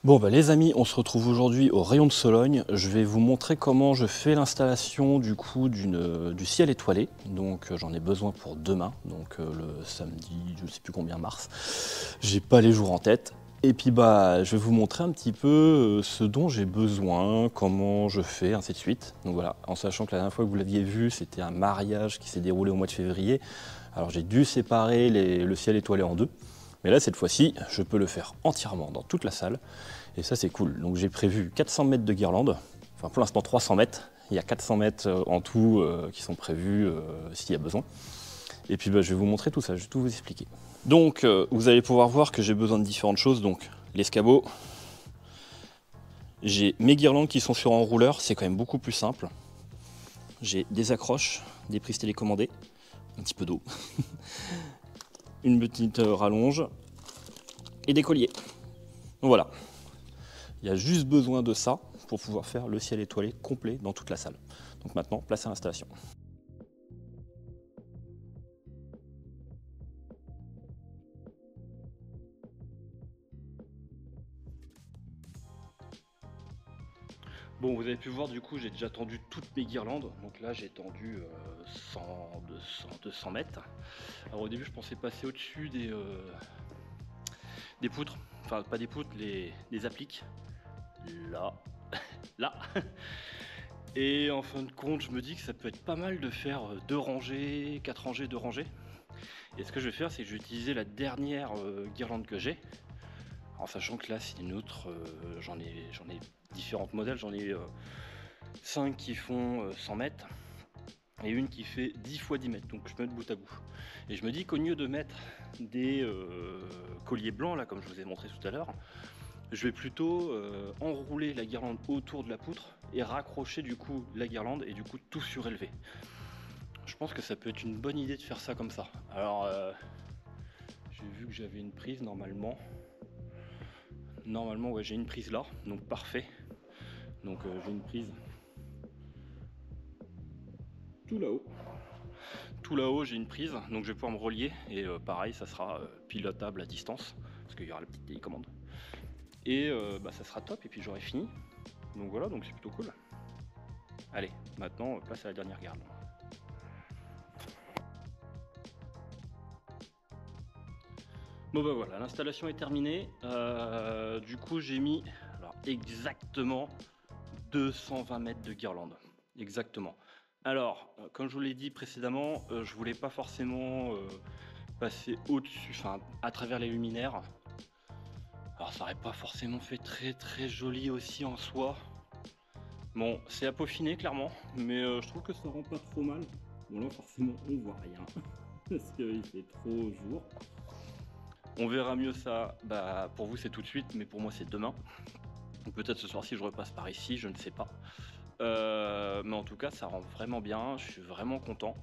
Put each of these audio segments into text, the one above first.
Bon bah les amis, on se retrouve aujourd'hui au rayon de Sologne. Je vais vous montrer comment je fais l'installation du coup du ciel étoilé. Donc j'en ai besoin pour demain, donc le samedi, je ne sais plus combien mars. J'ai pas les jours en tête. Et puis bah je vais vous montrer un petit peu ce dont j'ai besoin, comment je fais, ainsi de suite. Donc voilà, en sachant que la dernière fois que vous l'aviez vu, c'était un mariage qui s'est déroulé au mois de février. Alors j'ai dû séparer le ciel étoilé en deux. Mais là, cette fois-ci, je peux le faire entièrement dans toute la salle. Et ça, c'est cool. Donc j'ai prévu 400 mètres de guirlande. Enfin, pour l'instant, 300 mètres. Il y a 400 mètres en tout qui sont prévus s'il y a besoin. Et puis, bah, je vais vous montrer tout ça. Je vais tout vous expliquer. Donc, vous allez pouvoir voir que j'ai besoin de différentes choses. Donc, l'escabeau. J'ai mes guirlandes qui sont sur enrouleur. C'est quand même beaucoup plus simple. J'ai des accroches, des prises télécommandées, un petit peu d'eau. Une petite rallonge et des colliers. Donc voilà, il y a juste besoin de ça pour pouvoir faire le ciel étoilé complet dans toute la salle. Donc maintenant, place à l'installation. Bon, vous avez pu voir, du coup, j'ai déjà tendu toutes mes guirlandes. Donc là, j'ai tendu 100, 200, 200 mètres. Alors au début, je pensais passer au-dessus des poutres. Enfin, pas des poutres, les appliques. Là, là. Et en fin de compte, je me dis que ça peut être pas mal de faire 2 rangées, 4 rangées, 2 rangées. Et ce que je vais faire, c'est que je vais utiliser la dernière guirlande que j'ai. En sachant que là, c'est une autre, j'en ai différents modèles, j'en ai 5 qui font 100 mètres et une qui fait 10 x 10 mètres, donc je mets de bout à bout. Et je me dis qu'au lieu de mettre des colliers blancs, là, comme je vous ai montré tout à l'heure, je vais plutôt enrouler la guirlande autour de la poutre et raccrocher du coup la guirlande et du coup tout surélever. Je pense que ça peut être une bonne idée de faire ça comme ça. Alors, j'ai vu que j'avais une prise normalement. Normalement, ouais, j'ai une prise là, donc parfait. Donc j'ai une prise tout là-haut. Tout là-haut, j'ai une prise, donc je vais pouvoir me relier. Et pareil, ça sera pilotable à distance, parce qu'il y aura la petite télécommande. Et bah, ça sera top, et puis j'aurai fini. Donc voilà, donc c'est plutôt cool. Allez, maintenant, place à la dernière garde. Bon bah voilà, l'installation est terminée. Du coup, j'ai mis alors, exactement 220 mètres de guirlande. Exactement. Alors, comme je vous l'ai dit précédemment, je voulais pas forcément passer au-dessus, enfin à travers les luminaires. Alors ça aurait pas forcément fait très joli aussi en soi. Bon, c'est à peaufiner clairement, mais je trouve que ça rend pas trop mal. Bon là forcément on voit rien, parce qu'il fait trop jour. On verra mieux ça, bah pour vous c'est tout de suite, mais pour moi c'est demain. Peut-être ce soir si je repasse par ici, je ne sais pas. Mais en tout cas ça rend vraiment bien, je suis vraiment content.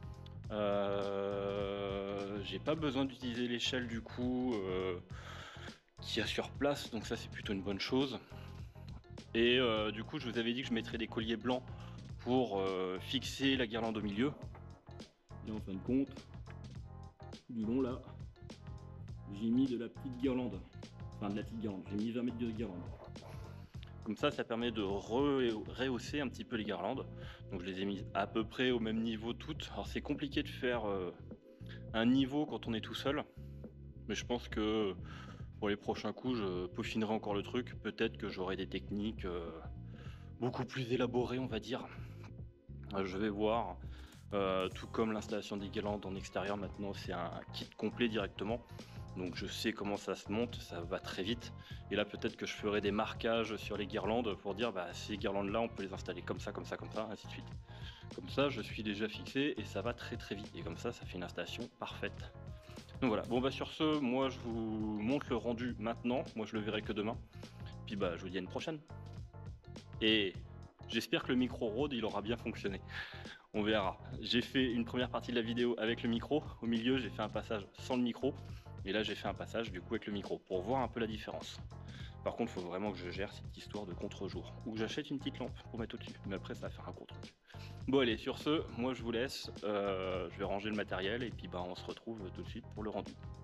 J'ai pas besoin d'utiliser l'échelle du coup qu'il y a sur place, donc ça c'est plutôt une bonne chose. Et du coup je vous avais dit que je mettrais des colliers blancs pour fixer la guirlande au milieu. Et en fin de compte, du long là, j'ai mis de la petite guirlande. Enfin de la petite guirlande, j'ai mis 20 mètres de guirlande. Comme ça permet de rehausser un petit peu les guirlandes. Donc je les ai mises à peu près au même niveau toutes. Alors c'est compliqué de faire un niveau quand on est tout seul. Mais je pense que pour les prochains coups, je peaufinerai encore le truc. Peut-être que j'aurai des techniques beaucoup plus élaborées, on va dire. Je vais voir. Tout comme l'installation des guirlandes en extérieur, maintenant c'est un kit complet directement. Donc je sais comment ça se monte, ça va très vite. Et là peut-être que je ferai des marquages sur les guirlandes pour dire bah, ces guirlandes là on peut les installer comme ça, comme ça, comme ça, ainsi de suite. Comme ça je suis déjà fixé et ça va très vite. Et comme ça fait une installation parfaite. Donc voilà, bon bah sur ce, moi je vous montre le rendu maintenant, moi je le verrai que demain. Puis bah je vous dis à une prochaine. Et j'espère que le micro Rode il aura bien fonctionné. On verra. J'ai fait une première partie de la vidéo avec le micro. Au milieu, j'ai fait un passage sans le micro. Et là, j'ai fait un passage du coup avec le micro pour voir un peu la différence. Par contre, il faut vraiment que je gère cette histoire de contre-jour. Ou que j'achète une petite lampe pour mettre au-dessus. Mais après, ça va faire un gros truc. Bon, allez, sur ce, moi je vous laisse. Je vais ranger le matériel et puis bah, on se retrouve tout de suite pour le rendu.